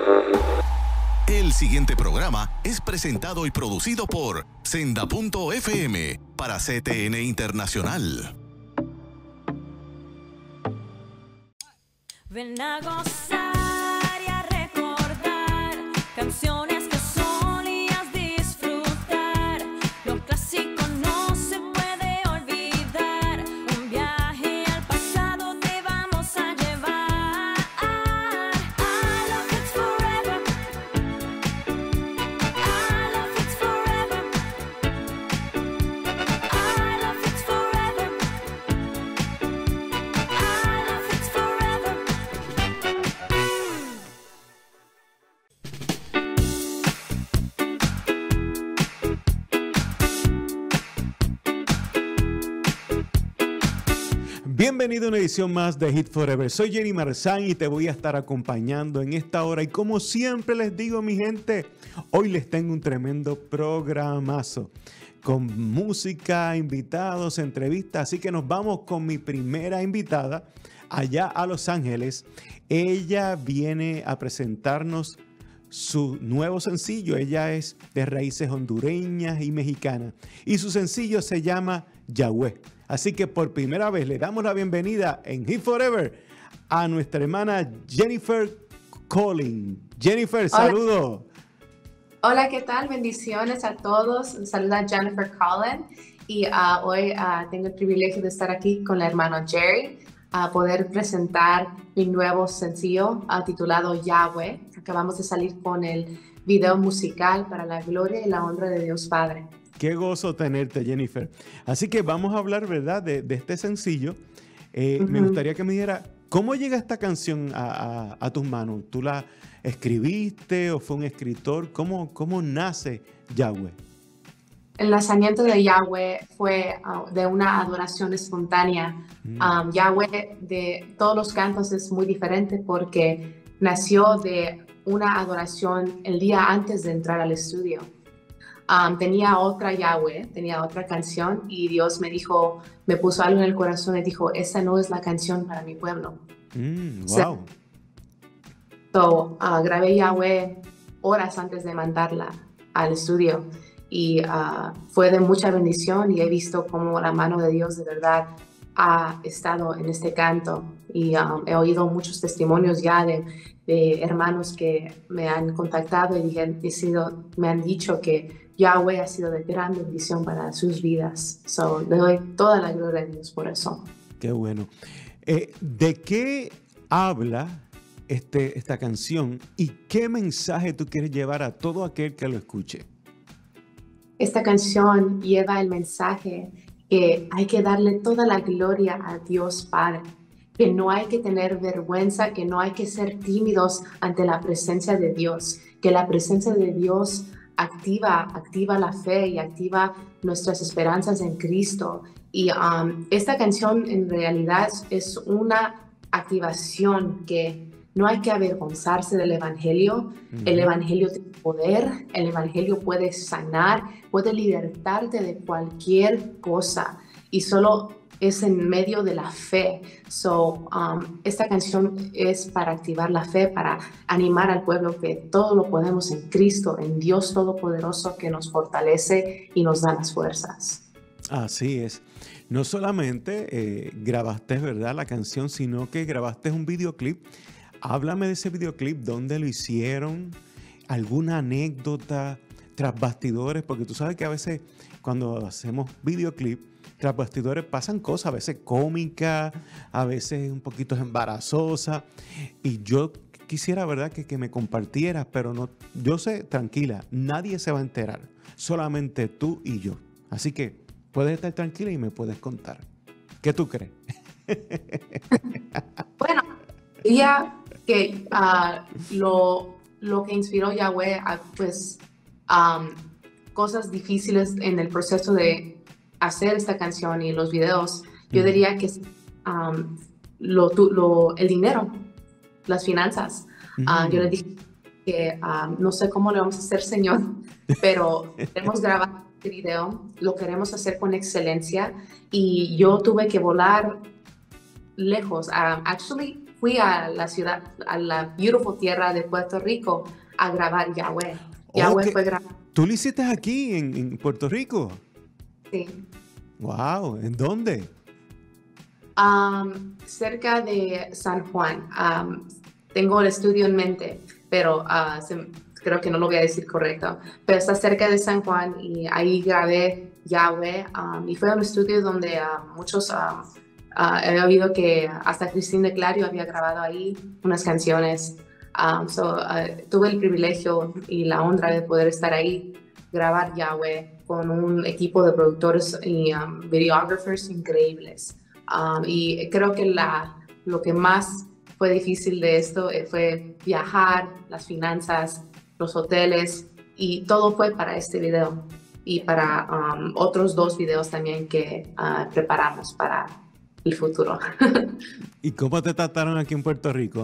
El siguiente programa es presentado y producido por Senda.fm para CTN Internacional. Ven a gozar y a recordar canciones que solías disfrutar. Lo clásico no se puede olvidar. Un viaje al pasado te vamos a llevar. I love it forever. I love it forever. I love it forever. I love it forever. Bienvenido a una edición más de Hit Forever. Soy Jenny Marzán y te voy a estar acompañando en esta hora. Y como siempre les digo, mi gente, hoy les tengo un tremendo programazo con música, invitados, entrevistas. Así que nos vamos con mi primera invitada allá a Los Ángeles. Ella viene a presentarnos su nuevo sencillo. Ella es de raíces hondureñas y mexicanas. Y su sencillo se llama Yahweh. Así que por primera vez le damos la bienvenida en Hit Forever a nuestra hermana Jennifer Collins. Jennifer, Hola. saludos. Hola, ¿qué tal? Bendiciones a todos. Saluda Jennifer Collins y hoy tengo el privilegio de estar aquí con el hermano Jerry a poder presentar mi nuevo sencillo titulado Yahweh. Acabamos de salir con el video musical para la gloria y la honra de Dios Padre. Qué gozo tenerte, Jennifer. Así que vamos a hablar, ¿verdad?, de este sencillo. Me gustaría que me diera, ¿cómo llega esta canción a tus manos? ¿Tú la escribiste o fue un escritor? ¿Cómo nace Yahweh? El nacimiento de Yahweh fue de una adoración espontánea. Yahweh de todos los cantos es muy diferente porque nació de una adoración el día antes de entrar al estudio. Tenía otra Yahweh, tenía otra canción y Dios me puso algo en el corazón y dijo, esta no es la canción para mi pueblo. Wow. So, grabé Yahweh horas antes de mandarla al estudio y fue de mucha bendición y he visto cómo la mano de Dios de verdad ha estado en este canto y he oído muchos testimonios ya de hermanos que me han contactado y me han dicho que Yahweh ha sido de gran bendición para sus vidas. So, le doy toda la gloria a Dios por eso. Qué bueno. ¿De qué habla esta canción y qué mensaje tú quieres llevar a todo aquel que lo escuche? Esta canción lleva el mensaje que hay que darle toda la gloria a Dios Padre, que no hay que tener vergüenza, que no hay que ser tímidos ante la presencia de Dios, que la presencia de Dios activa la fe y activa nuestras esperanzas en Cristo. Y esta canción en realidad es una activación que no hay que avergonzarse del Evangelio. El Evangelio tiene poder, el Evangelio puede sanar, puede libertarte de cualquier cosa y solo es en medio de la fe. Esta canción es para activar la fe, para animar al pueblo que todo lo podemos en Cristo, en Dios Todopoderoso que nos fortalece y nos da las fuerzas. Así es. No solamente grabaste, ¿verdad?, la canción, sino que grabaste un videoclip. Háblame de ese videoclip, ¿dónde lo hicieron? ¿Alguna anécdota tras bastidores? Porque tú sabes que a veces cuando hacemos videoclip, tras bastidores pasan cosas, a veces cómicas, a veces un poquito embarazosas. Y yo quisiera, ¿verdad?, que me compartieras, pero no, yo sé, tranquila, nadie se va a enterar, solamente tú y yo. Así que puedes estar tranquila y me puedes contar. ¿Qué tú crees? Bueno, ya que lo que inspiró Yahweh, pues cosas difíciles en el proceso de hacer esta canción y los videos, yo diría que el dinero, las finanzas. Yo le dije que no sé cómo le vamos a hacer, Señor, pero queremos grabar este video, lo queremos hacer con excelencia y yo tuve que volar lejos. Actually, fui a la ciudad, a la beautiful tierra de Puerto Rico a grabar Yahweh. Yahweh fue grabado. ¿Tú lo hiciste aquí en Puerto Rico? Sí. Wow, ¿en dónde? Cerca de San Juan. Tengo el estudio en mente, pero creo que no lo voy a decir correcto. Pero está cerca de San Juan y ahí grabé Yahweh. Y fue un estudio donde muchos... he oído que hasta Cristina Clario había grabado ahí unas canciones. Tuve el privilegio y la honra de poder estar ahí, grabar Yahweh con un equipo de productores y videógrafos increíbles. Y creo que lo que más fue difícil de esto fue viajar, las finanzas, los hoteles, y todo fue para este video y para otros 2 videos también que preparamos para el futuro. ¿Y cómo te trataron aquí en Puerto Rico?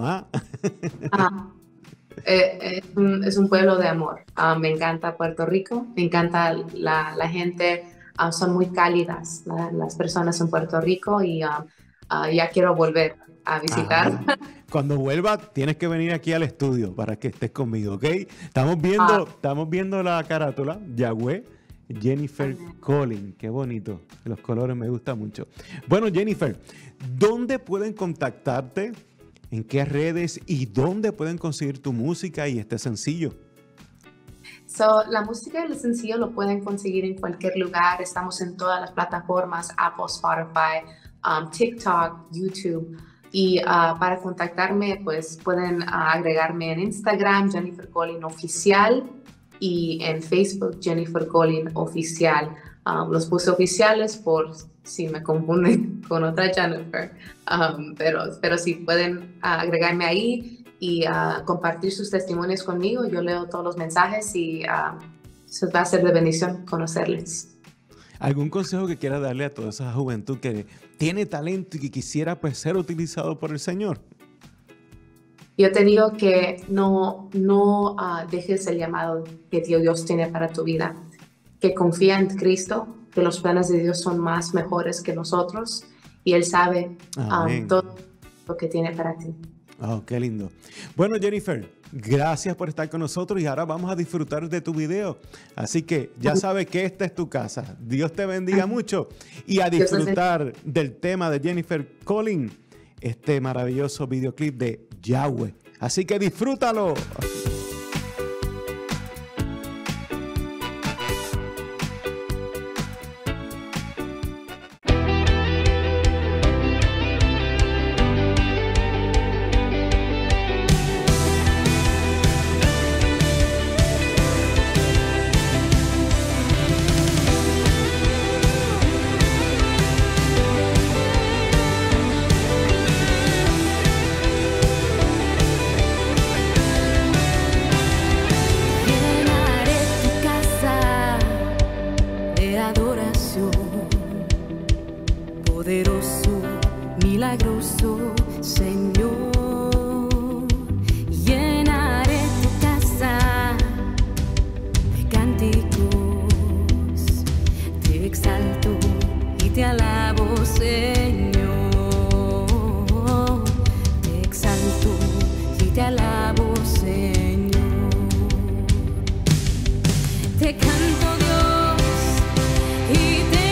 Es un pueblo de amor. Me encanta Puerto Rico, me encanta la gente, son muy cálidas las personas en Puerto Rico y ya quiero volver a visitar. Cuando vuelva tienes que venir aquí al estudio para que estés conmigo, ¿ok? Estamos viendo la carátula, Yahweh, Jennifer Collins. Qué bonito, los colores me gustan mucho. Bueno, Jennifer, ¿dónde pueden contactarte? ¿En qué redes y dónde pueden conseguir tu música y este sencillo? La música y el sencillo lo pueden conseguir en cualquier lugar. Estamos en todas las plataformas, Apple, Spotify, TikTok, YouTube. Y para contactarme, pues pueden agregarme en Instagram, Jennifer Collins Oficial, y en Facebook, Jennifer Collins Oficial. Los puse oficiales por si me confunden con otra Jennifer, pero si pueden agregarme ahí y compartir sus testimonios conmigo. Yo leo todos los mensajes y se va a ser de bendición conocerles. ¿Algún consejo que quieras darle a toda esa juventud que tiene talento y que quisiera pues ser utilizado por el Señor? Yo te digo que no dejes el llamado que Dios tiene para tu vida, que confía en Cristo, que los planes de Dios son más mejores que nosotros y Él sabe todo lo que tiene para ti. Oh, qué lindo. Bueno, Jennifer, gracias por estar con nosotros y ahora vamos a disfrutar de tu video. Así que ya sabes que esta es tu casa. Dios te bendiga mucho y a disfrutar del tema de Jennifer Collins, este maravilloso videoclip de Yahweh. Así que disfrútalo. Poderoso, milagroso Señor, llenaré tu casa de cánticos, te exalto y te alabo, Señor, te exalto y te alabo, Señor, te canto, Dios, y te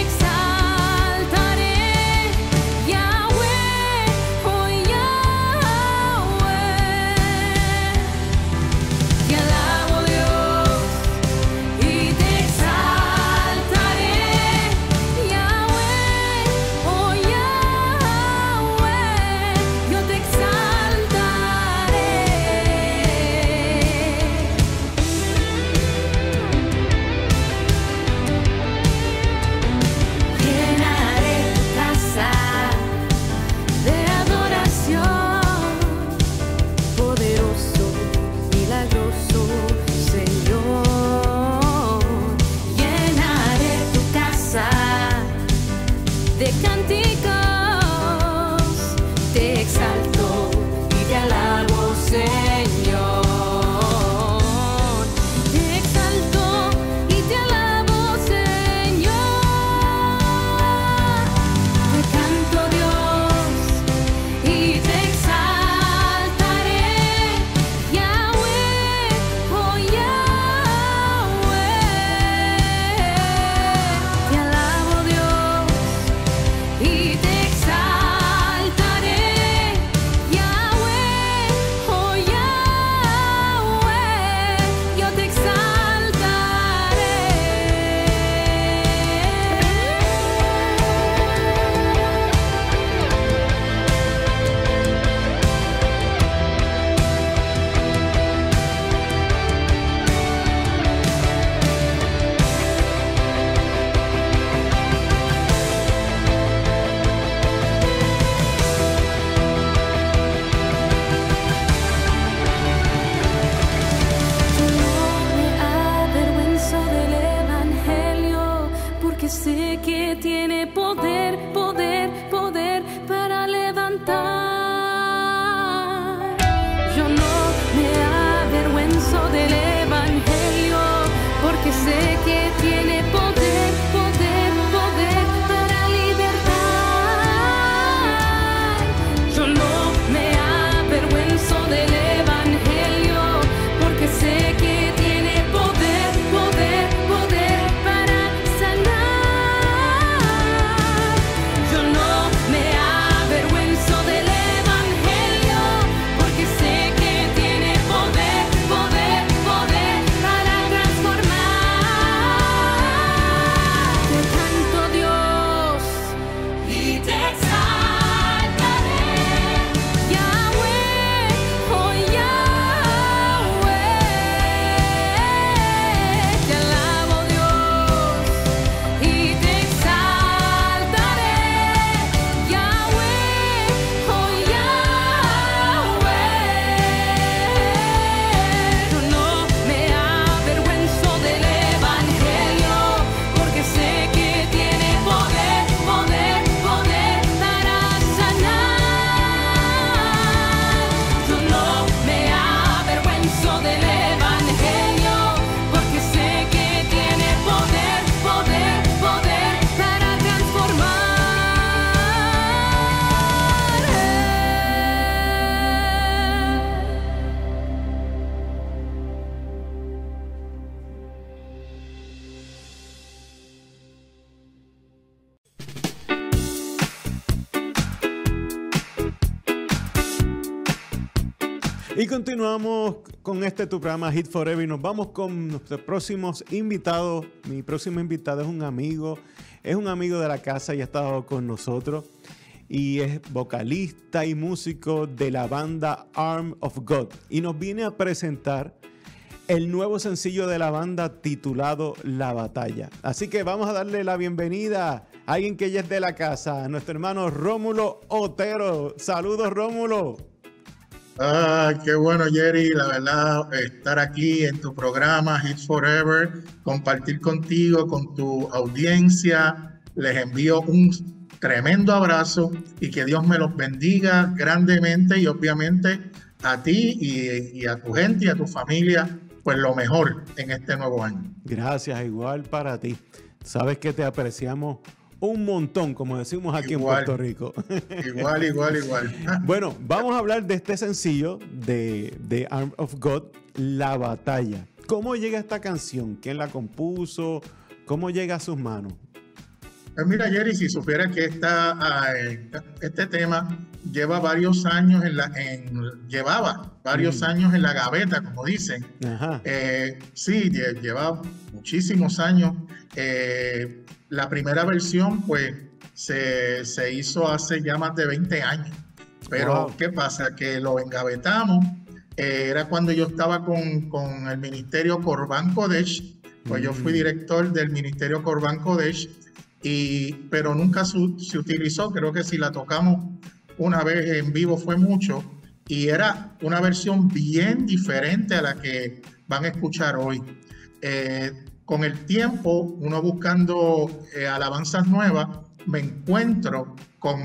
Y continuamos con este tu programa Hit Forever y nos vamos con nuestros próximos invitados. Mi próximo invitado es un amigo de la casa y ha estado con nosotros y es vocalista y músico de la banda Arm of God y nos viene a presentar el nuevo sencillo de la banda titulado La Batalla. Así que vamos a darle la bienvenida a alguien que ya es de la casa, a nuestro hermano Rómulo Otero. Saludos, Rómulo. Qué bueno, Jerry, la verdad, estar aquí en tu programa Hit Forever, compartir contigo, con tu audiencia. Les envío un tremendo abrazo y que Dios me los bendiga grandemente y obviamente a ti y a tu gente y a tu familia, pues lo mejor en este nuevo año. Gracias, igual para ti. Sabes que te apreciamos un montón, como decimos aquí Igual. en Puerto Rico. Igual. Bueno, vamos a hablar de este sencillo de Arm of God, La Batalla. ¿Cómo llega esta canción? ¿Quién la compuso? ¿Cómo llega a sus manos? Pues mira, Jerry, si supieras que este tema lleva varios años llevaba varios años en la gaveta, como dicen. Ajá. Sí, lleva muchísimos años. La primera versión, pues, se hizo hace ya más de 20 años. Pero, Wow. ¿qué pasa? Que lo engavetamos. Era cuando yo estaba con el Ministerio Corban Kodesh. Pues yo fui director del Ministerio Corban Kodesh. Pero nunca se utilizó. Creo que si la tocamos una vez en vivo fue mucho. Y era una versión bien diferente a la que van a escuchar hoy. Con el tiempo, uno buscando alabanzas nuevas, me encuentro con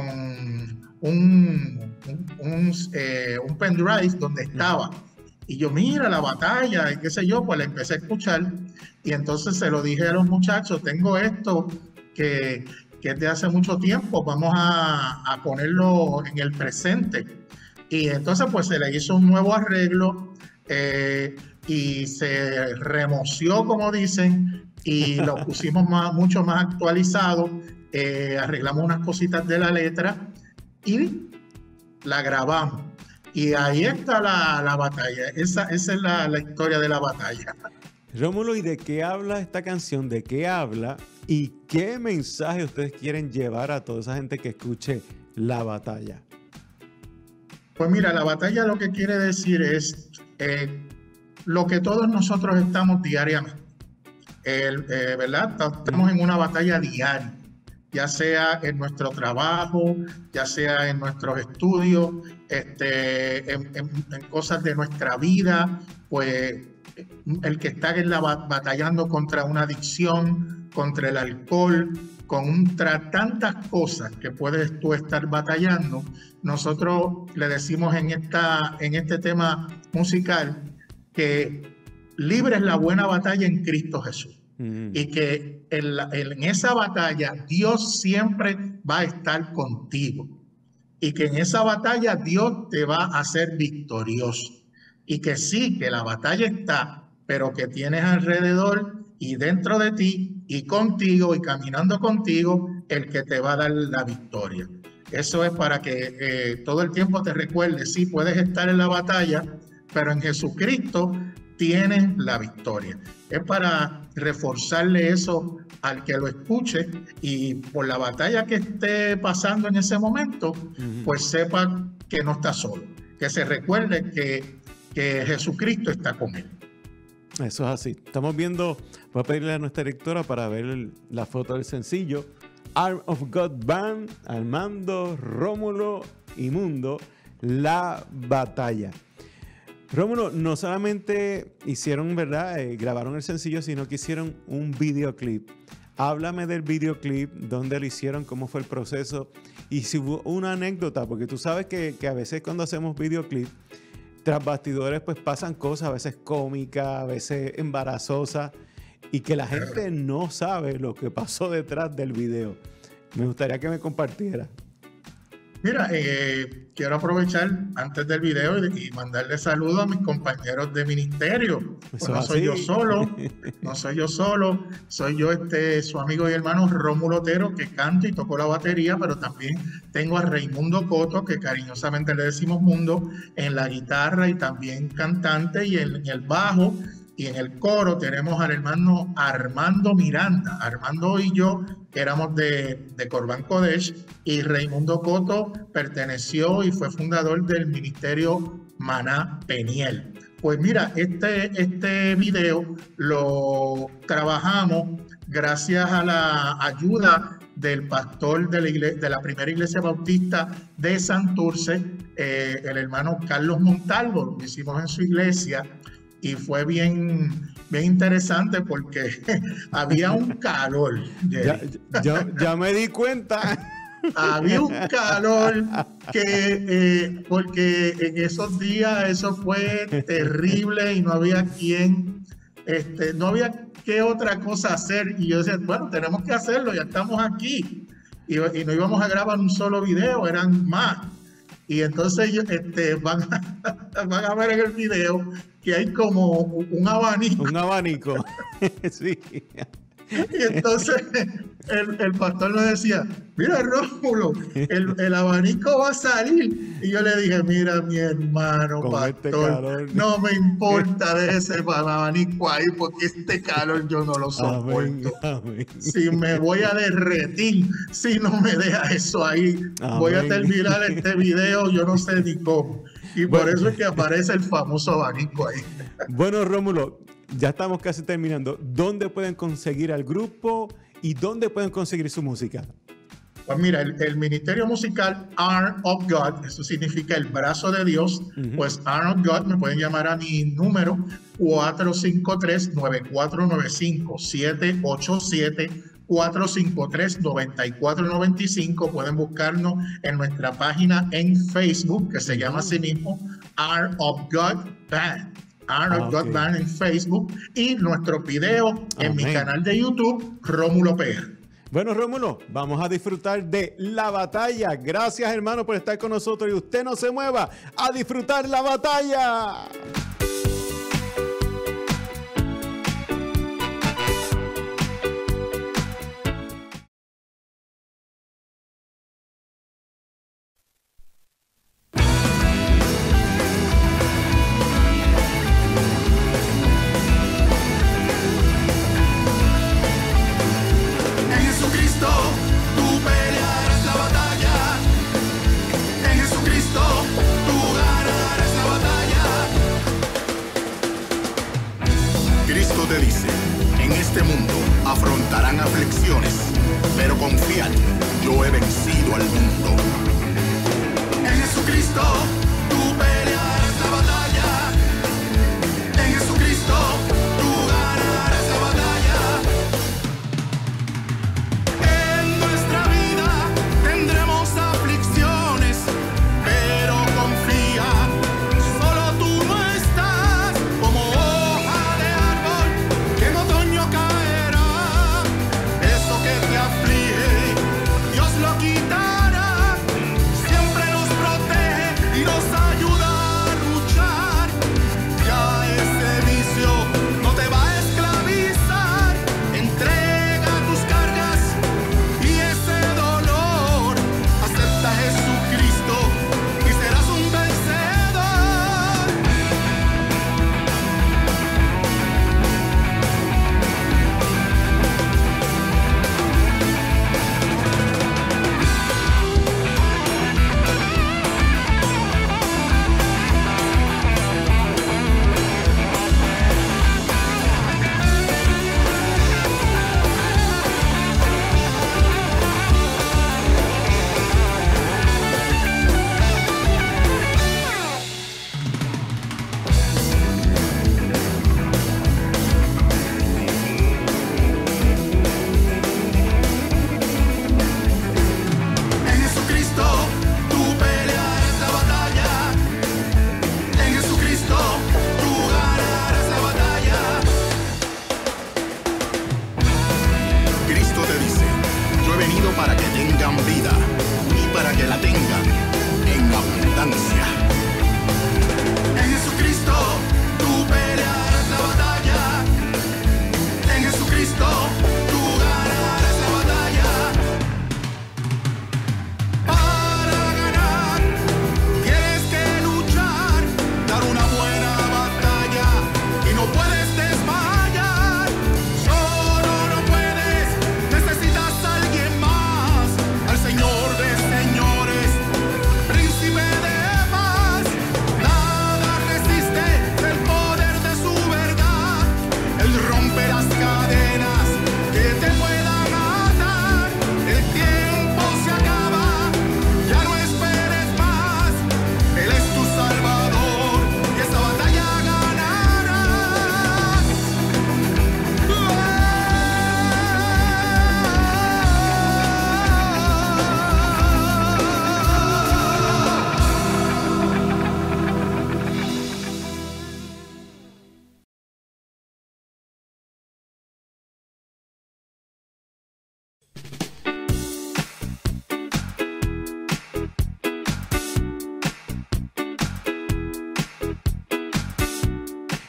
un pendrive donde estaba. Y yo, mira, La Batalla, y qué sé yo, pues la empecé a escuchar. Y entonces se lo dije a los muchachos, tengo esto que es de hace mucho tiempo, vamos a ponerlo en el presente. Y entonces pues se le hizo un nuevo arreglo y se remoció, como dicen, y lo pusimos mucho más actualizado, arreglamos unas cositas de la letra y la grabamos. Y ahí está la batalla, esa es la historia de La Batalla. Rómulo, ¿y de qué habla esta canción? ¿De qué habla? ¿Y qué mensaje ustedes quieren llevar a toda esa gente que escuche La Batalla? Pues mira, La Batalla lo que quiere decir es lo que todos nosotros estamos diariamente, ¿verdad? Estamos en una batalla diaria, ya sea en nuestro trabajo, ya sea en nuestros estudios, en cosas de nuestra vida, pues el que está batallando contra una adicción, contra el alcohol, contra tantas cosas que puedes tú estar batallando. Nosotros le decimos en este tema musical que libres la buena batalla en Cristo Jesús. Y que en esa batalla Dios siempre va a estar contigo. Y que en esa batalla Dios te va a hacer victorioso. Y que sí, que la batalla está, pero que tienes alrededor y dentro de ti y contigo y caminando contigo el que te va a dar la victoria. Eso es para que todo el tiempo te recuerdes, sí, puedes estar en la batalla, pero en Jesucristo tienes la victoria. Es para reforzarle eso al que lo escuche y por la batalla que esté pasando en ese momento, pues sepa que no está solo, que se recuerde que Jesucristo está con él. Eso es así. Estamos viendo, voy a pedirle a nuestra directora para ver la foto del sencillo. Arm of God Band, Armando, Rómulo y Mundo, La Batalla. Rómulo, no solamente hicieron, ¿verdad? Grabaron el sencillo, sino que hicieron un videoclip. Háblame del videoclip, dónde lo hicieron, cómo fue el proceso y si hubo una anécdota, porque tú sabes que a veces cuando hacemos videoclip, tras bastidores pues pasan cosas, a veces cómicas, a veces embarazosas y que la gente no sabe lo que pasó detrás del video. Me gustaría que me compartiera. Mira, quiero aprovechar antes del video y mandarle saludos a mis compañeros de ministerio. Pues no soy yo solo, soy yo su amigo y hermano Rómulo Otero, que canta y tocó la batería, pero también tengo a Raimundo Coto, que cariñosamente le decimos Mundo, en la guitarra y también cantante, y en el bajo. Y en el coro tenemos al hermano Armando Miranda. Armando y yo éramos de Corbán Kodesh, y Raimundo Coto perteneció y fue fundador del ministerio Maná Peniel. Pues mira, este video lo trabajamos gracias a la ayuda del pastor de la primera iglesia bautista de Santurce, el hermano Carlos Montalvo. Lo hicimos en su iglesia. Y fue bien interesante porque había un calor. Ya me di cuenta. Había un calor porque en esos días eso fue terrible y no había no había qué otra cosa hacer. Y yo decía, bueno, tenemos que hacerlo, ya estamos aquí. Y no íbamos a grabar un solo video, eran más. Y entonces van a ver en el video que hay como un abanico. Un abanico, sí. Y entonces el pastor nos decía, mira Rómulo, el abanico va a salir. Y yo le dije, mira mi hermano, con pastor, no me importa de ese abanico ahí, porque este calor yo no lo soporto. Amén. Si me voy a derretir, si no me deja eso ahí, amén. Voy a terminar este video, yo no sé ni cómo. Y por eso es que aparece el famoso abanico ahí. Bueno, Rómulo, ya estamos casi terminando. ¿Dónde pueden conseguir al grupo y dónde pueden conseguir su música? Pues mira, el ministerio musical Arm of God, eso significa el brazo de Dios, pues Arm of God, me pueden llamar a mi número 453-9495, 787-453-9495. Pueden buscarnos en nuestra página en Facebook, que se llama así mismo Arm of God Band. Arnold God Band en Facebook, y nuestro video en mi canal de YouTube, Rómulo PR. Bueno, Rómulo, vamos a disfrutar de La Batalla. Gracias, hermano, por estar con nosotros, y usted no se mueva, a disfrutar la batalla. Te dice, en este mundo afrontarán aflicciones, pero confiad, yo he vencido al mundo. En Jesucristo tú pelearás la batalla. En Jesucristo tú ganarás la batalla. En nuestra vida tendremos aflicciones, pero confía, solo tú no estás como quitará, siempre nos protege y nos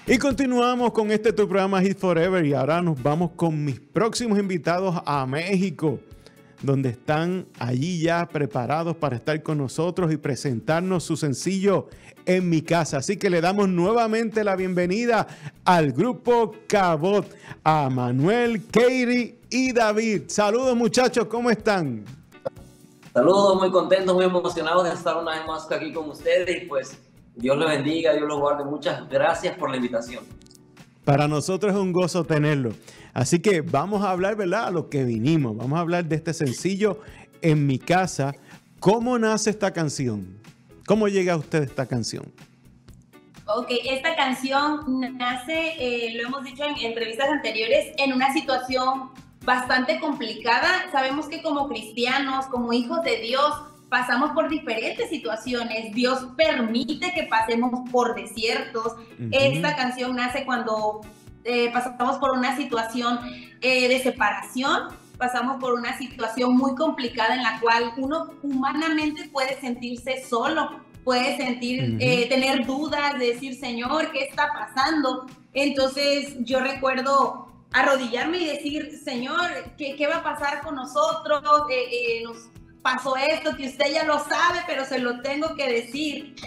Y continuamos con este tu programa Hit Forever y ahora nos vamos con mis próximos invitados a México, donde están allí ya preparados para estar con nosotros y presentarnos su sencillo En mi casa. Así que le damos nuevamente la bienvenida al grupo Cabot, a Manuel, Katie y David. Saludos muchachos, ¿cómo están? Saludos, muy contentos, muy emocionados de estar una vez más aquí con ustedes y pues Dios los bendiga, Dios los guarde. Muchas gracias por la invitación. Para nosotros es un gozo tenerlo. Así que vamos a hablar, ¿verdad? A lo que vinimos. Vamos a hablar de este sencillo En mi casa. ¿Cómo nace esta canción? ¿Cómo llega a usted esta canción? Ok, esta canción nace, lo hemos dicho en entrevistas anteriores, en una situación bastante complicada. Sabemos que como cristianos, como hijos de Dios, pasamos por diferentes situaciones. Dios permite que pasemos por desiertos. Esta canción nace cuando pasamos por una situación de separación, pasamos por una situación muy complicada en la cual uno humanamente puede sentirse solo, puede sentir, tener dudas, de decir, Señor, ¿qué está pasando? Entonces yo recuerdo arrodillarme y decir, Señor, ¿qué va a pasar con nosotros? Nos pasó esto, que usted ya lo sabe, pero se lo tengo que decir.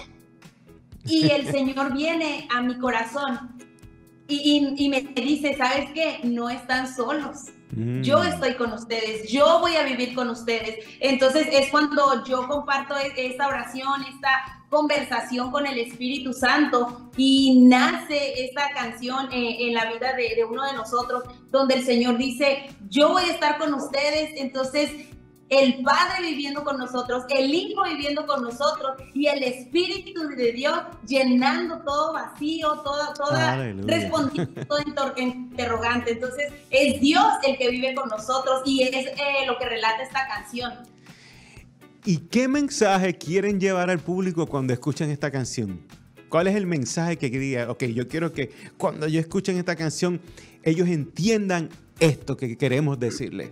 Y el Señor viene a mi corazón y me dice, ¿sabes qué? No están solos. Yo estoy con ustedes, yo voy a vivir con ustedes. Entonces es cuando yo comparto esta oración, esta conversación con el Espíritu Santo y nace esta canción en la vida de uno de nosotros, donde el Señor dice, yo voy a estar con ustedes. Entonces el Padre viviendo con nosotros, el Hijo viviendo con nosotros y el Espíritu de Dios llenando todo vacío, toda respondiendo todo interrogante. Entonces es Dios el que vive con nosotros y es lo que relata esta canción. ¿Y qué mensaje quieren llevar al público cuando escuchan esta canción? ¿Cuál es el mensaje que diga, ok, yo quiero que cuando ellos escuchen esta canción, ellos entiendan esto que queremos decirles?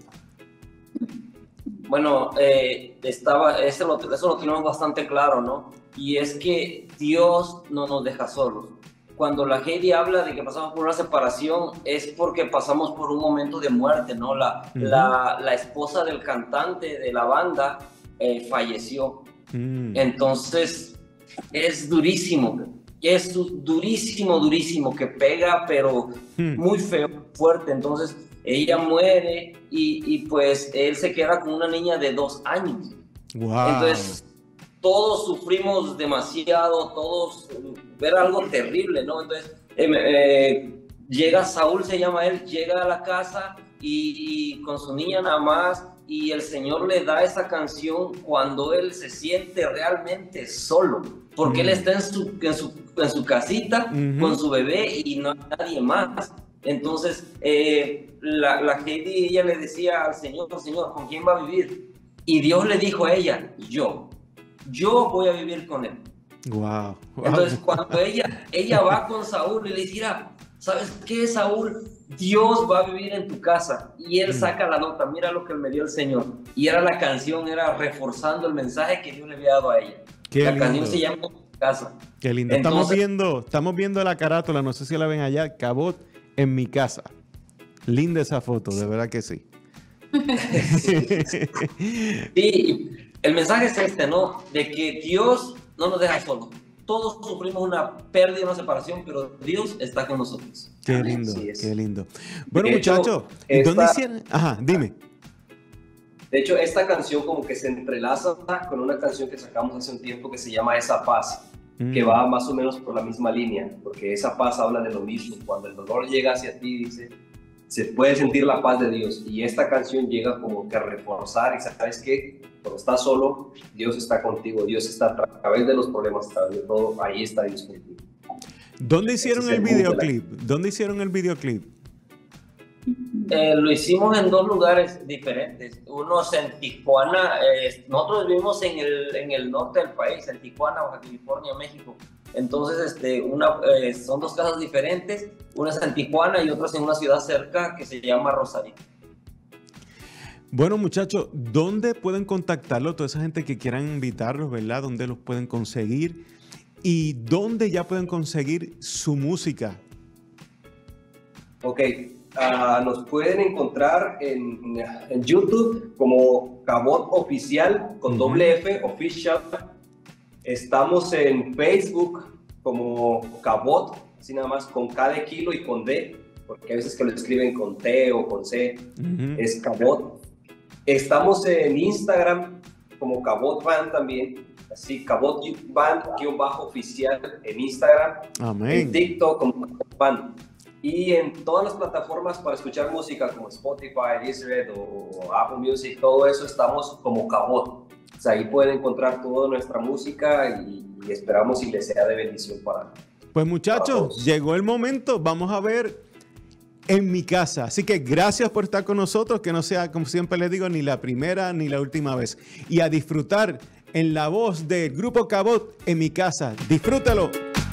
Bueno, eso lo tenemos bastante claro, ¿no? Y es que Dios no nos deja solos. Cuando la Heidi habla de que pasamos por una separación, es porque pasamos por un momento de muerte, ¿no? La esposa del cantante de la banda falleció. Entonces, es durísimo, durísimo, que pega, pero muy feo, fuerte. Entonces, ella muere y pues él se queda con una niña de 2 años. Wow. Entonces, todos sufrimos demasiado, todos ver algo terrible, ¿no? Entonces, llega Saúl, se llama él, llega a la casa y con su niña nada más, y el Señor le da esa canción cuando él se siente realmente solo, porque él está en su casita con su bebé y no hay nadie más. Entonces, la Heidi, ella le decía al Señor, ¿con quién va a vivir? Y Dios le dijo a ella, yo voy a vivir con él. Wow. Entonces, cuando ella va con Saúl y le dice, ¿sabes qué, Saúl? Dios va a vivir en tu casa. Y él saca la nota, mira lo que me dio el Señor. Y era la canción, era reforzando el mensaje que Dios le había dado a ella. La canción se llama Casa. Qué lindo. Entonces, estamos viendo la carátula, no sé si la ven allá, Cabot En mi casa. Linda esa foto, de verdad que sí. Sí, el mensaje es este, ¿no? De que Dios no nos deja solos. Todos sufrimos una pérdida, una separación, pero Dios está con nosotros. Qué lindo, qué lindo. Bueno, muchachos, ¿dónde hicieron? Ajá, dime. De hecho, esta canción como que se entrelaza con una canción que sacamos hace un tiempo que se llama Esa Paz, que va más o menos por la misma línea, porque esa paz habla de lo mismo. Cuando el dolor llega hacia ti, dice, se puede sentir la paz de Dios, y esta canción llega como que a reforzar, y ¿sabes qué? Cuando estás solo, Dios está contigo, Dios está a través de los problemas, a través de todo, ahí está Dios contigo. ¿Dónde hicieron el videoclip? ¿Dónde hicieron el videoclip? Lo hicimos en 2 lugares diferentes. Uno es en Tijuana, nosotros vivimos en el norte del país, en Tijuana, Baja California, México. Entonces, son 2 casas diferentes, una es en Tijuana y otra es en una ciudad cerca que se llama Rosarito. Bueno, muchachos, ¿dónde pueden contactarlo? Toda esa gente que quieran invitarlos, ¿verdad? ¿Dónde los pueden conseguir? ¿Y dónde ya pueden conseguir su música? Ok, nos pueden encontrar en YouTube como Cabot Oficial, con doble F, Official. Estamos en Facebook como Cabot, así nada más, con K de kilo y con D, porque a veces que lo escriben con T o con C, es Cabot. Estamos en Instagram como Cabot Band también, así, Cabot Band-oficial en Instagram. Amén. En TikTok como Cabot Band. Y en todas las plataformas para escuchar música como Spotify, Deezer o Apple Music, todo eso estamos como Cabot. O sea, ahí pueden encontrar toda nuestra música y esperamos y les sea de bendición para. Pues muchachos, llegó el momento. Vamos a ver En mi Casa. Así que gracias por estar con nosotros, que no sea, como siempre les digo, ni la primera ni la última vez. Y a disfrutar en la voz del grupo Cabot, En mi Casa. Disfrútalo.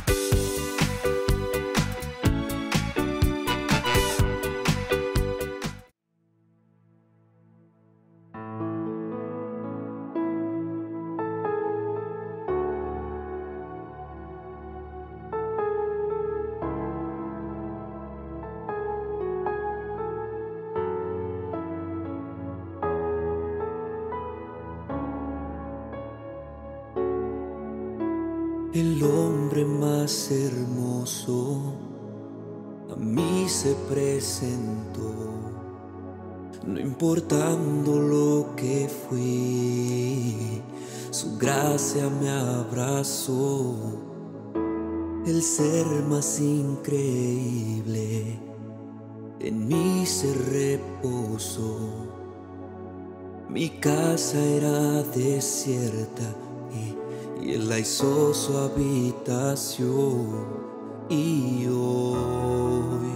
El hombre más hermoso a mí se presentó, no importando lo que fui, su gracia me abrazó. El ser más increíble en mí se reposó. Mi casa era desierta y Él la hizo su habitación. Y hoy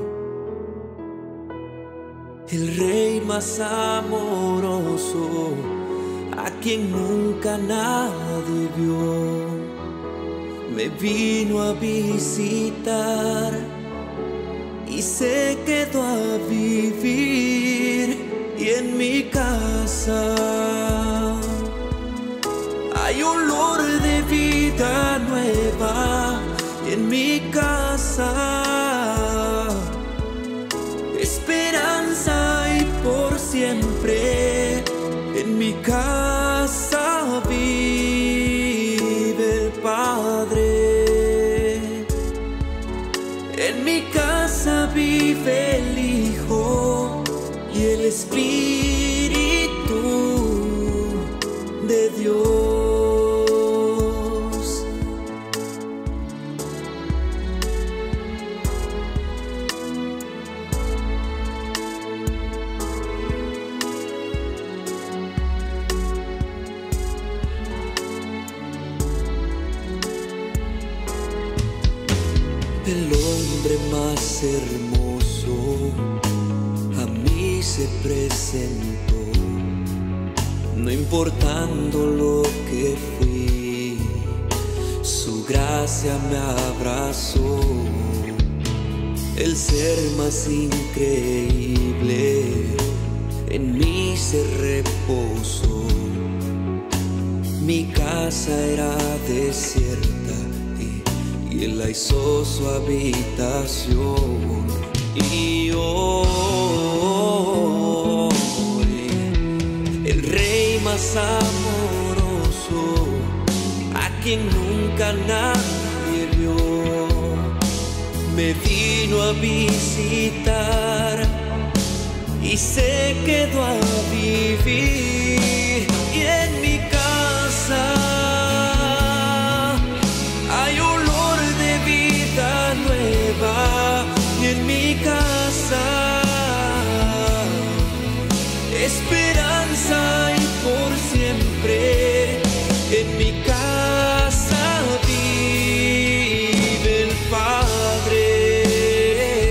el Rey más amoroso, a quien nunca nadie vio, me vino a visitar y se quedó a vivir. Y en mi casa hay olor de vida nueva. Y en mi casa esperanza y por siempre. En mi casa vive el Padre. En mi casa vive el Hijo y el Espíritu de Dios. El hombre más hermoso a mí se presentó, no importando lo que fui, su gracia me abrazó. El ser más increíble en mí se reposó. Mi casa era desierta y Él la hizo su habitación. Y hoy el Rey más amoroso, a quien nunca nadie vio, me vino a visitar y se quedó a vivir. Y en mi casa y en mi casa esperanza y por siempre. En mi casa vive el Padre.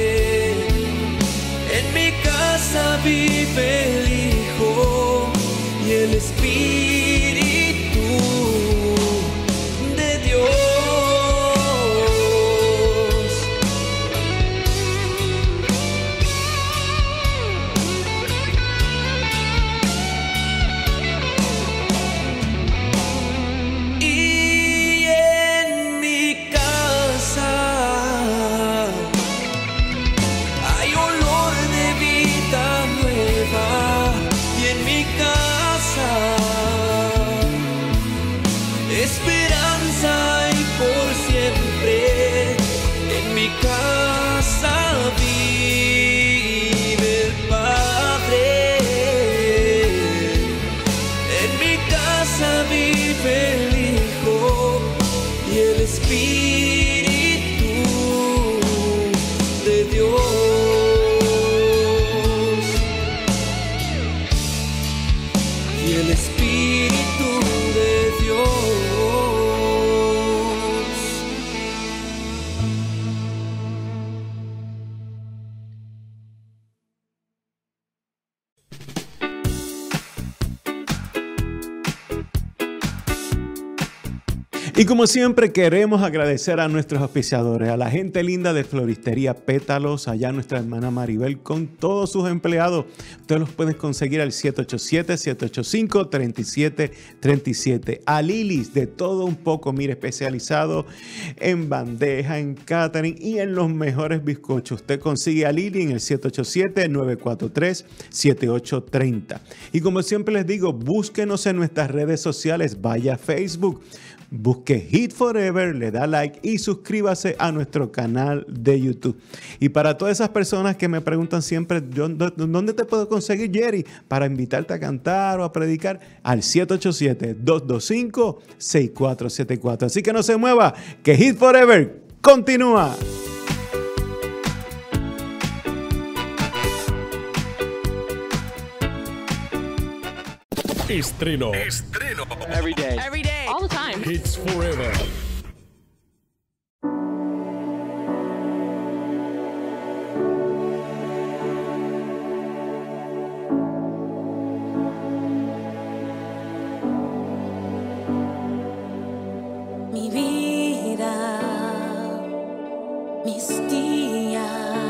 En mi casa vive el Hijo Y como siempre queremos agradecer a nuestros auspiciadores, a la gente linda de Floristería Pétalos, allá nuestra hermana Maribel con todos sus empleados. Ustedes los pueden conseguir al 787-785-3737. A Lilis, de todo un poco, mire, especializado en bandeja, en catering y en los mejores bizcochos. Usted consigue a Lili en el 787-943-7830. Y como siempre les digo, búsquenos en nuestras redes sociales, vaya a Facebook, busque Hit Forever, le da like y suscríbase a nuestro canal de YouTube. Y para todas esas personas que me preguntan siempre, ¿dónde te puedo conseguir, Jerry, para invitarte a cantar o a predicar? Al 787-225-6474. Así que no se mueva, que Hit Forever continúa. Estreno. Every day. All the time. Hits Forever. Mi vida, mis días,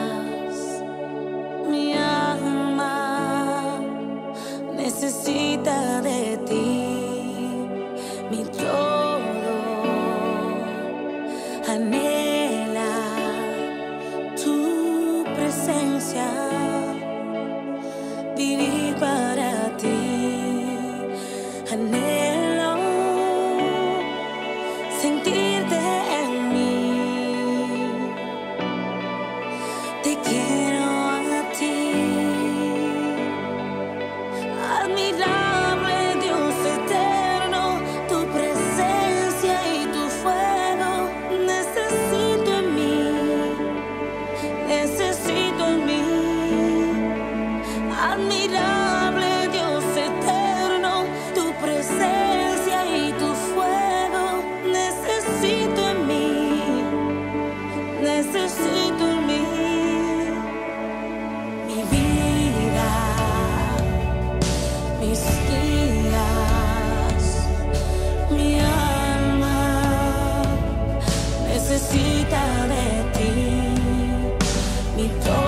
mi alma necesita de ti, mi todo anhela tu presencia, vivir para ti, anhelo sentirte en mí, te quiero a ti, admirable Dios eterno, tu presencia y tu fuego, necesito en mí, admirable Dios eterno, tu presencia y tu fuego, necesito en mí, mi vida, mis días, mi alma necesita de ti, mi todo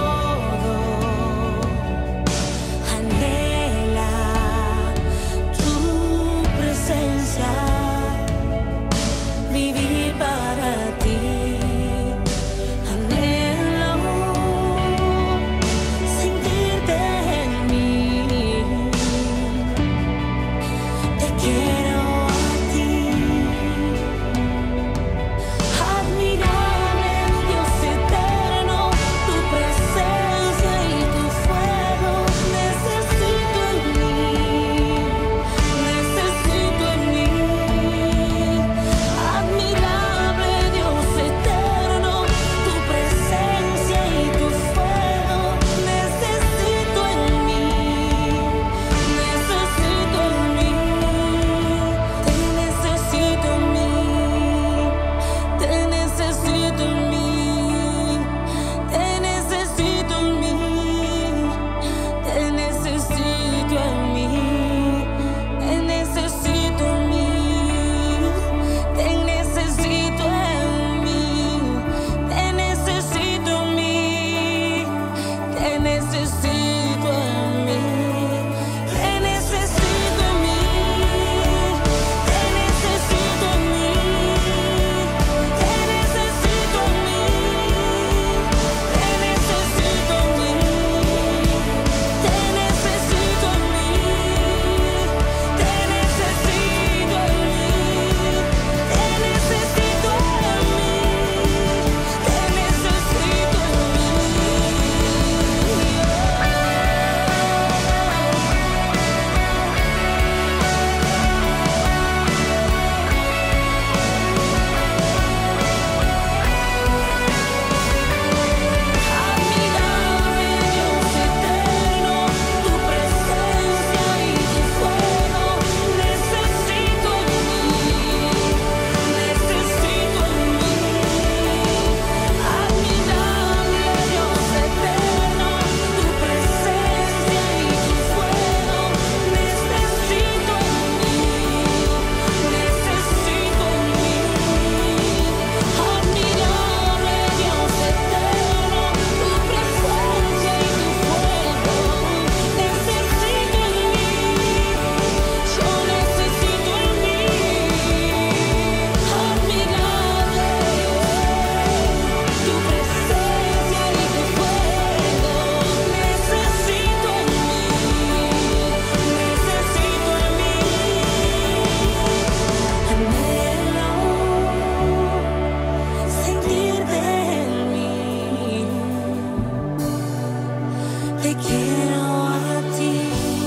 te quiero a ti.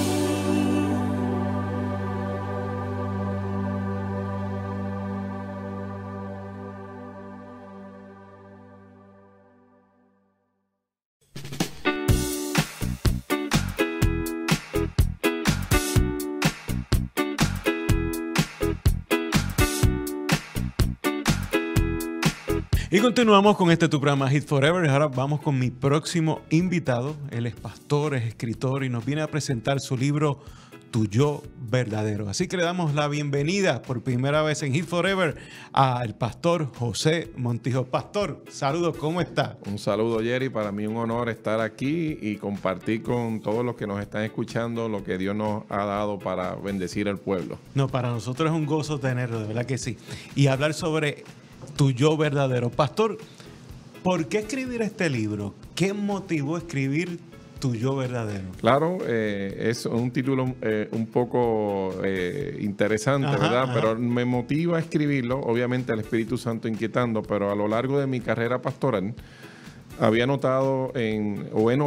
Y continuamos con este tu programa Hit Forever. Ahora vamos con mi próximo invitado. Él es pastor, es escritor y nos viene a presentar su libro Tu Yo Verdadero. Así que le damos la bienvenida por primera vez en Hit Forever al pastor José Montijo. Pastor, saludos, ¿cómo está? Un saludo, Jerry. Para mí un honor estar aquí y compartir con todos los que nos están escuchando lo que Dios nos ha dado para bendecir al pueblo. No, para nosotros es un gozo tenerlo, de verdad que sí. Y hablar sobre Tu Yo Verdadero. Pastor, ¿por qué escribir este libro? ¿Qué motivó escribir Tu Yo Verdadero? Claro, es un título un poco interesante, ajá, ¿verdad? ajá. Pero me motiva a escribirlo, obviamente el Espíritu Santo inquietando, pero a lo largo de mi carrera pastoral había notado en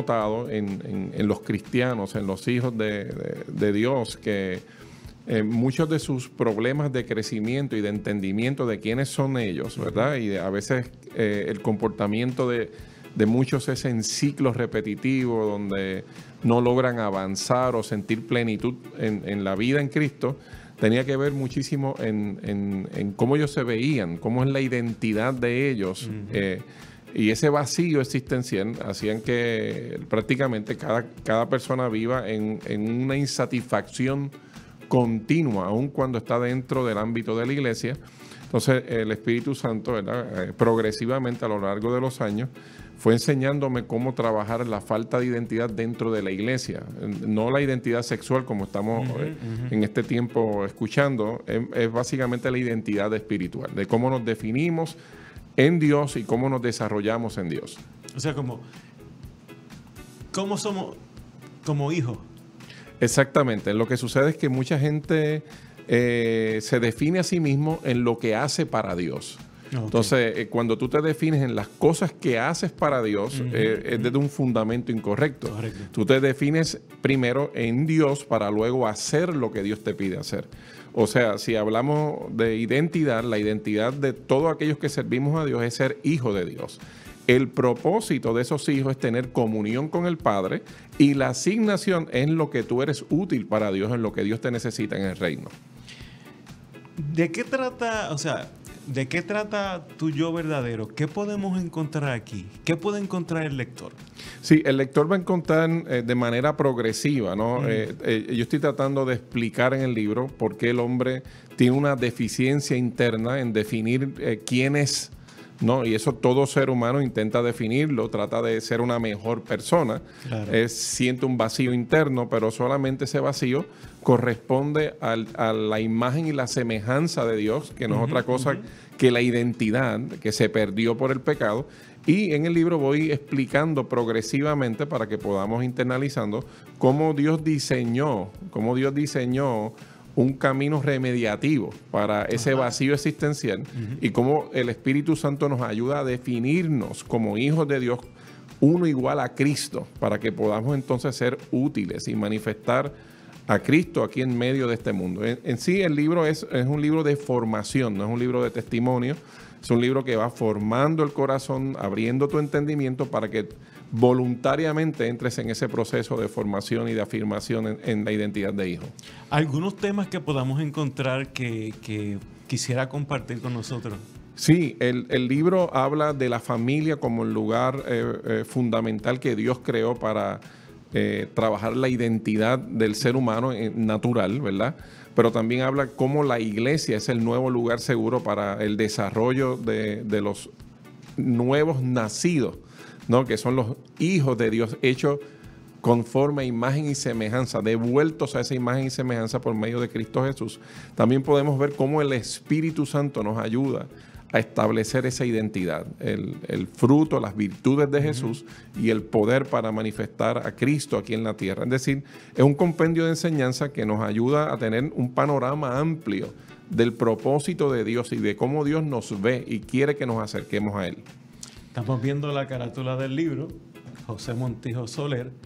los cristianos, en los hijos de Dios, que muchos de sus problemas de crecimiento y de entendimiento de quiénes son ellos, ¿verdad? Y a veces el comportamiento de muchos es en ciclos repetitivos donde no logran avanzar o sentir plenitud en la vida en Cristo. Tenía que ver muchísimo en cómo ellos se veían, cómo es la identidad de ellos. Y ese vacío existencial hacían que prácticamente cada persona viva en una insatisfacción continua, aun cuando está dentro del ámbito de la iglesia. Entonces el Espíritu Santo, ¿verdad? Progresivamente a lo largo de los años fue enseñándome cómo trabajar la falta de identidad dentro de la iglesia, no la identidad sexual como estamos en este tiempo escuchando, es básicamente la identidad espiritual, de cómo nos definimos en Dios y cómo nos desarrollamos en Dios. O sea, ¿cómo somos como hijos? Exactamente. Lo que sucede es que mucha gente se define a sí mismo en lo que hace para Dios. Okay. Entonces, cuando tú te defines en las cosas que haces para Dios, es desde un fundamento incorrecto. Correcto. Tú te defines primero en Dios para luego hacer lo que Dios te pide hacer. O sea, si hablamos de identidad, la identidad de todos aquellos que servimos a Dios es ser hijo de Dios. El propósito de esos hijos es tener comunión con el Padre y la asignación es lo que tú eres útil para Dios, en lo que Dios te necesita en el reino. ¿De qué trata Tu Yo Verdadero? ¿Qué podemos encontrar aquí? ¿Qué puede encontrar el lector? Sí, el lector va a encontrar de manera progresiva, ¿no? Yo estoy tratando de explicar en el libro por qué el hombre tiene una deficiencia interna en definir quién es, ¿no? Y eso todo ser humano intenta definirlo, trata de ser una mejor persona. Claro. Siente un vacío interno, pero solamente ese vacío corresponde a la imagen y la semejanza de Dios, que no es otra cosa que la identidad que se perdió por el pecado. Y en el libro voy explicando progresivamente para que podamos internalizando cómo Dios diseñó un camino remediativo para ese vacío existencial y cómo el Espíritu Santo nos ayuda a definirnos como hijos de Dios, uno igual a Cristo, para que podamos entonces ser útiles y manifestar a Cristo aquí en medio de este mundo. En sí el libro es un libro de formación, no es un libro de testimonio, es un libro que va formando el corazón, abriendo tu entendimiento para que voluntariamente entres en ese proceso de formación y de afirmación en la identidad de hijo. ¿Algunos temas que podamos encontrar que quisiera compartir con nosotros? Sí, el libro habla de la familia como el lugar fundamental que Dios creó para trabajar la identidad del ser humano natural, ¿verdad? Pero también habla cómo la iglesia es el nuevo lugar seguro para el desarrollo de los nuevos nacidos, ¿no? Que son los hijos de Dios hechos conforme a imagen y semejanza, devueltos a esa imagen y semejanza por medio de Cristo Jesús. También podemos ver cómo el Espíritu Santo nos ayuda a establecer esa identidad, el fruto, las virtudes de Jesús y el poder para manifestar a Cristo aquí en la tierra. Es decir, es un compendio de enseñanza que nos ayuda a tener un panorama amplio del propósito de Dios y de cómo Dios nos ve y quiere que nos acerquemos a Él. Estamos viendo la carátula del libro, José Montijo Soler,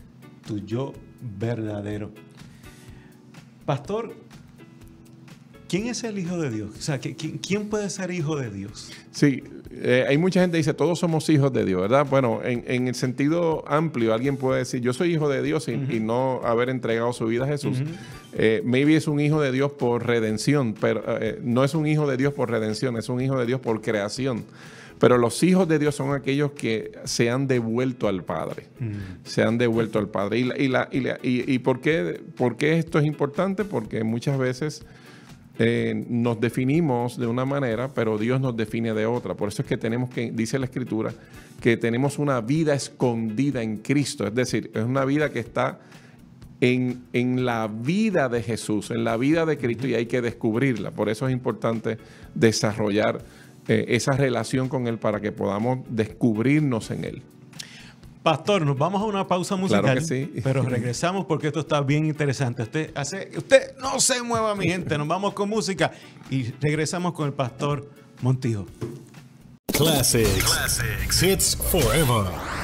tu yo verdadero. Pastor, ¿quién es el Hijo de Dios? O sea, ¿quién puede ser hijo de Dios? Sí, hay mucha gente que dice, todos somos hijos de Dios, ¿verdad? Bueno, en el sentido amplio, alguien puede decir, yo soy hijo de Dios y no haber entregado su vida a Jesús. Maybe es un hijo de Dios por redención, pero no es un hijo de Dios por redención, es un hijo de Dios por creación. Pero los hijos de Dios son aquellos que se han devuelto al Padre. Se han devuelto al Padre. ¿Y por qué esto es importante? Porque muchas veces nos definimos de una manera, pero Dios nos define de otra. Por eso es que tenemos que, dice la Escritura, que tenemos una vida escondida en Cristo. Es decir, es una vida que está en la vida de Jesús, en la vida de Cristo, y hay que descubrirla. Por eso es importante desarrollar esa relación con Él para que podamos descubrirnos en Él. Pastor, nos vamos a una pausa musical, claro que sí. Pero regresamos porque esto está bien interesante. Usted no se mueva, mi gente. Nos vamos con música y regresamos con el Pastor Montijo. Classics. Hits forever.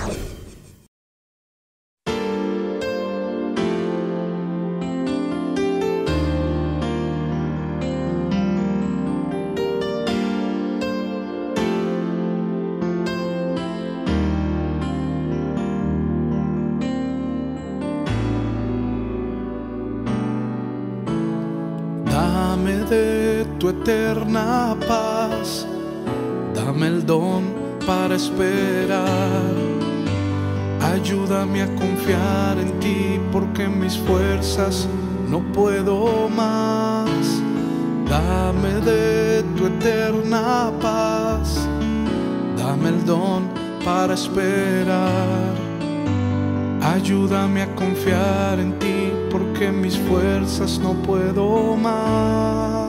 De tu eterna paz, dame el don para esperar. Ayúdame a confiar en ti, porque en mis fuerzas no puedo más. Dame de tu eterna paz, dame el don para esperar. Ayúdame a confiar en ti, porque en mis fuerzas no puedo más.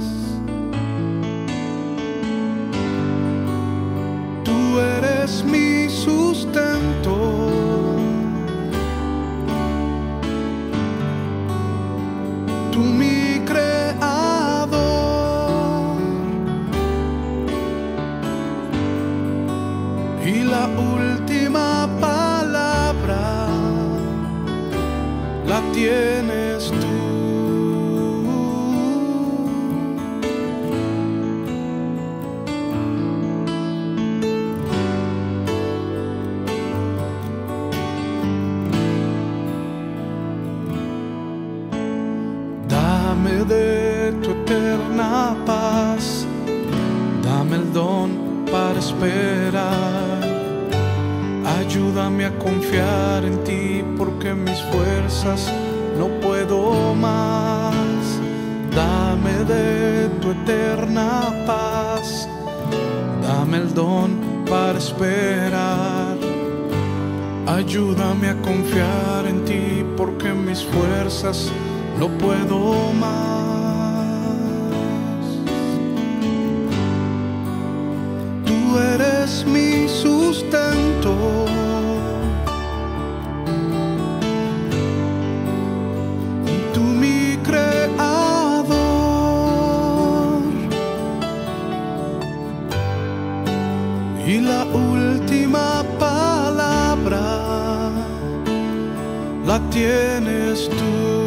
Tú eres mi sustento, tú mi creador, y la última palabra la tienes tú. Dame de tu eterna paz, dame el don para esperar. Ayúdame a confiar en ti, porque en mis fuerzas no puedo más. Dame de tu eterna paz, dame el don para esperar. Ayúdame a confiar en ti, porque en mis fuerzas no puedo más. Tú eres mi sustento, tú mi creador, y la última palabra la tienes tú.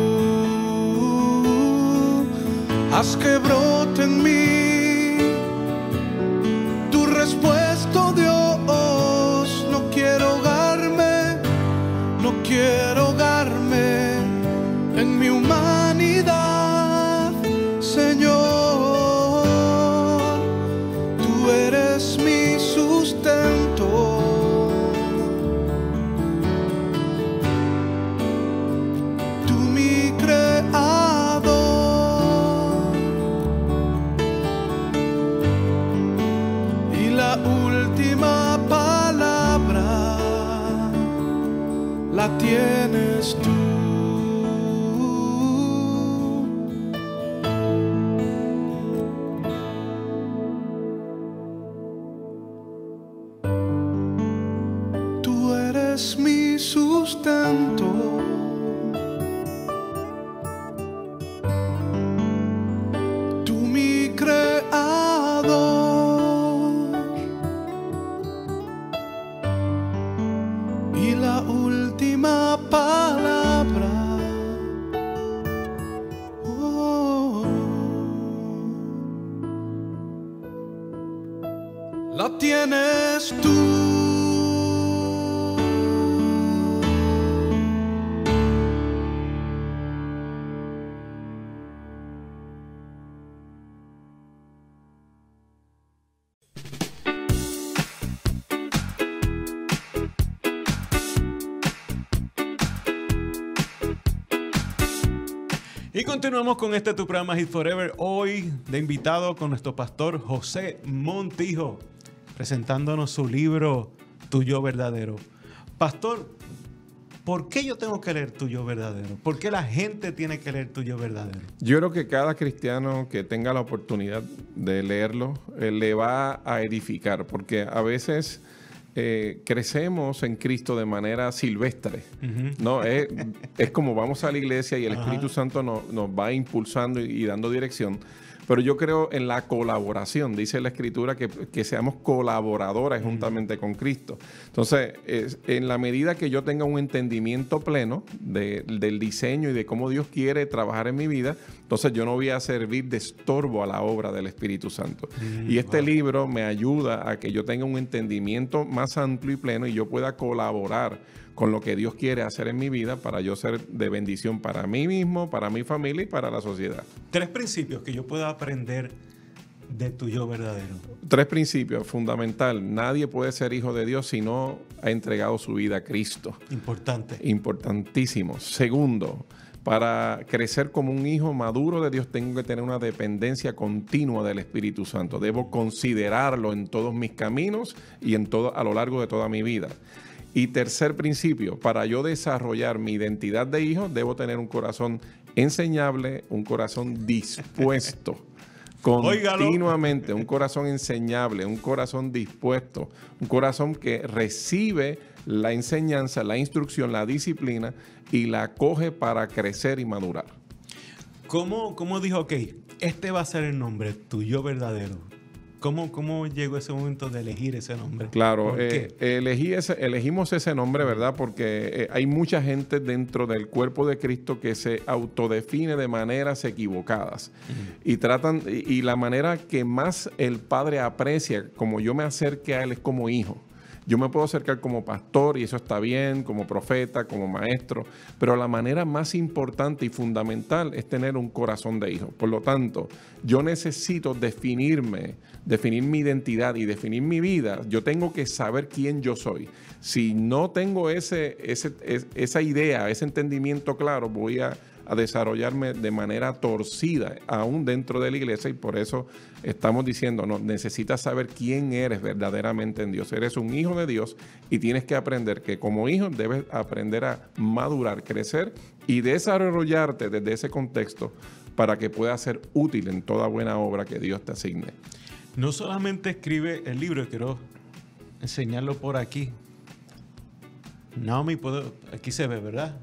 Haz que brote en mí tu respuesta, oh Dios. No quiero ahogarme, no quiero ahogarme en mi humanidad, Señor. Tú eres mi sustento, tú mi creador, y la última palabra la tienes tú. Tú eres mi sustento, tú mi creador, y la última palabra eres tú. Y continuamos con este tu programa Hit Forever. Hoy de invitado con nuestro pastor José Montijo, presentándonos su libro Tu Yo Verdadero. Pastor, ¿por qué yo tengo que leer Tu Yo Verdadero? ¿Por qué la gente tiene que leer Tu Yo Verdadero? Yo creo que cada cristiano que tenga la oportunidad de leerlo le va a edificar, porque a veces crecemos en Cristo de manera silvestre, ¿no? Es como vamos a la iglesia y el Espíritu Santo nos va impulsando y dando dirección. Pero yo creo en la colaboración. Dice la Escritura que seamos colaboradores juntamente con Cristo. Entonces, en la medida que yo tenga un entendimiento pleno del diseño y de cómo Dios quiere trabajar en mi vida, entonces yo no voy a servir de estorbo a la obra del Espíritu Santo. Y este libro me ayuda a que yo tenga un entendimiento más amplio y pleno y yo pueda colaborar con lo que Dios quiere hacer en mi vida para yo ser de bendición para mí mismo, para mi familia y para la sociedad. 3 principios que yo pueda aprender de Tu Yo Verdadero. 3 principios fundamentales. Nadie puede ser hijo de Dios si no ha entregado su vida a Cristo. Importante. Importantísimo. Segundo, para crecer como un hijo maduro de Dios tengo que tener una dependencia continua del Espíritu Santo. Debo considerarlo en todos mis caminos y a lo largo de toda mi vida. Y tercer principio, para yo desarrollar mi identidad de hijo, debo tener un corazón enseñable, un corazón dispuesto continuamente, un corazón enseñable, un corazón dispuesto, un corazón que recibe la enseñanza, la instrucción, la disciplina y la coge para crecer y madurar. ¿Cómo dijo, ok, este va a ser el nombre, Tu Yo Verdadero? ¿Cómo llegó ese momento de elegir ese nombre? Claro, elegimos ese nombre, ¿verdad? Porque hay mucha gente dentro del cuerpo de Cristo que se autodefine de maneras equivocadas. Y la manera que más el Padre aprecia, como yo me acerque a Él, es como hijo. Yo me puedo acercar como pastor y eso está bien, como profeta, como maestro, pero la manera más importante y fundamental es tener un corazón de hijo. Por lo tanto, yo necesito definir mi identidad y definir mi vida. Yo tengo que saber quién yo soy. Si no tengo esa idea, ese entendimiento claro, voy a desarrollarme de manera torcida aún dentro de la iglesia, y por eso estamos diciendo, no, necesitas saber quién eres verdaderamente en Dios. Eres un hijo de Dios y tienes que aprender que como hijo debes aprender a madurar, crecer y desarrollarte desde ese contexto para que puedas ser útil en toda buena obra que Dios te asigne. No solamente escribe el libro, quiero enseñarlo por aquí. Naomi, aquí se ve, ¿verdad?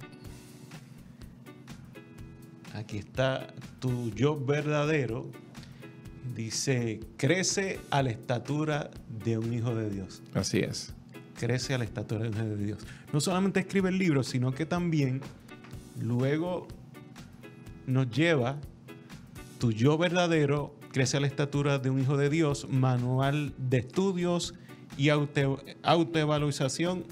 Aquí está Tu Yo Verdadero. Dice, crece a la estatura de un hijo de Dios. Así es. Crece a la estatura de un hijo de Dios. No solamente escribe el libro, sino que también luego nos lleva Tu Yo Verdadero, crece a la estatura de un hijo de Dios, manual de estudios y autoevaluación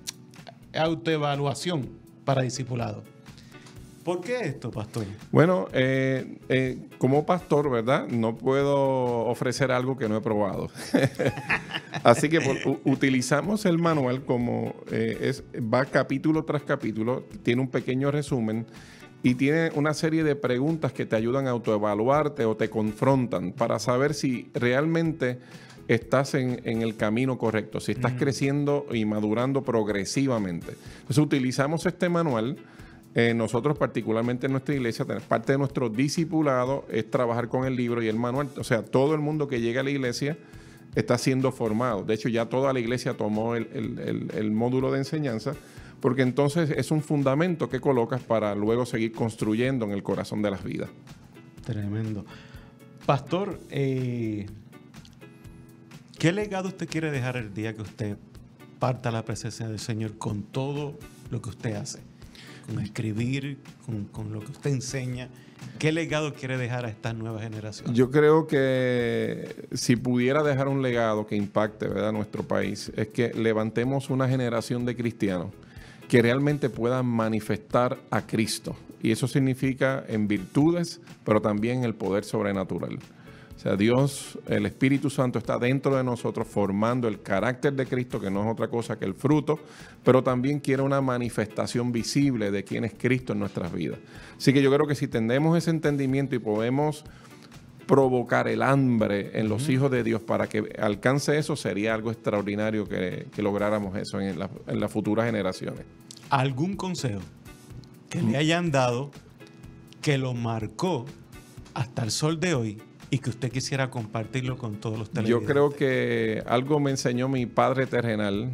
para discipulado. ¿Por qué esto, pastor? Bueno, como pastor, ¿verdad? No puedo ofrecer algo que no he probado. Así que utilizamos el manual como va capítulo tras capítulo, tiene un pequeño resumen y tiene una serie de preguntas que te ayudan a autoevaluarte o te confrontan para saber si realmente estás en el camino correcto, si estás creciendo y madurando progresivamente. Entonces utilizamos este manual. Nosotros particularmente en nuestra iglesia, parte de nuestro discipulado es trabajar con el libro y el manual. O sea, todo el mundo que llega a la iglesia está siendo formado. De hecho, ya toda la iglesia tomó el módulo de enseñanza, porque entonces es un fundamento que colocas para luego seguir construyendo en el corazón de las vidas. Tremendo. Pastor, ¿qué legado usted quiere dejar el día que usted parta a la presencia del Señor con todo lo que usted hace? con escribir, con lo que usted enseña, ¿qué legado quiere dejar a estas nuevas generaciones? Yo creo que si pudiera dejar un legado que impacte, ¿verdad?, nuestro país, es que levantemos una generación de cristianos que realmente puedan manifestar a Cristo. Y eso significa en virtudes, pero también en el poder sobrenatural. O sea, Dios, el Espíritu Santo está dentro de nosotros formando el carácter de Cristo, que no es otra cosa que el fruto, pero también quiere una manifestación visible de quién es Cristo en nuestras vidas. Así que yo creo que si tenemos ese entendimiento y podemos provocar el hambre en los hijos de Dios para que alcance eso, sería algo extraordinario que lográramos eso en las futuras generaciones. ¿Algún consejo que le hayan dado que lo marcó hasta el sol de hoy y que usted quisiera compartirlo con todos los televidentes? Yo creo que algo me enseñó mi padre terrenal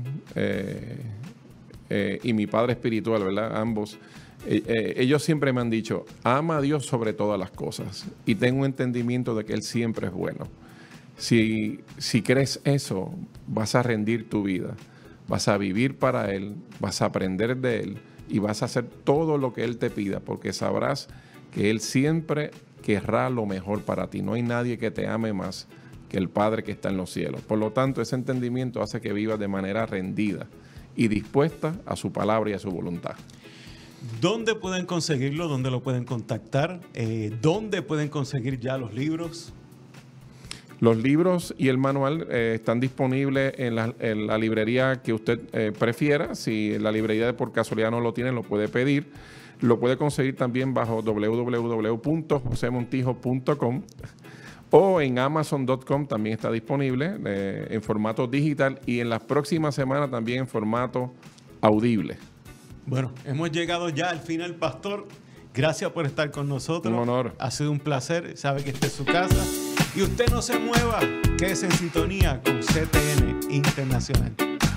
y mi padre espiritual, ¿verdad? Ambos. Ellos siempre me han dicho, ama a Dios sobre todas las cosas y ten un entendimiento de que Él siempre es bueno. Si crees eso, vas a rendir tu vida, vas a vivir para Él, vas a aprender de Él y vas a hacer todo lo que Él te pida, porque sabrás que Él siempre querrá lo mejor para ti. No hay nadie que te ame más que el Padre que está en los cielos. Por lo tanto, ese entendimiento hace que vivas de manera rendida y dispuesta a su palabra y a su voluntad. ¿Dónde pueden conseguirlo? ¿Dónde lo pueden contactar? ¿Dónde pueden conseguir ya los libros? Los libros y el manual están disponibles en la librería que usted prefiera. Si la librería por casualidad no lo tiene, lo puede pedir. Lo puede conseguir también bajo www.josemontijo.com o en amazon.com también está disponible en formato digital y en las próximas semanas también en formato audible. Bueno, hemos llegado ya al final, pastor. Gracias por estar con nosotros. Un honor. Ha sido un placer. Sabe que esta es su casa. Y usted no se mueva. Quédese en sintonía con CTN Internacional.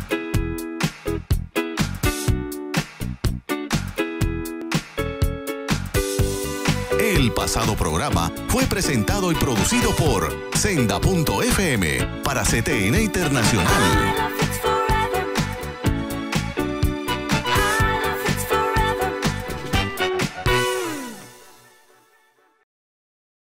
El pasado programa fue presentado y producido por Senda.fm para CTN Internacional.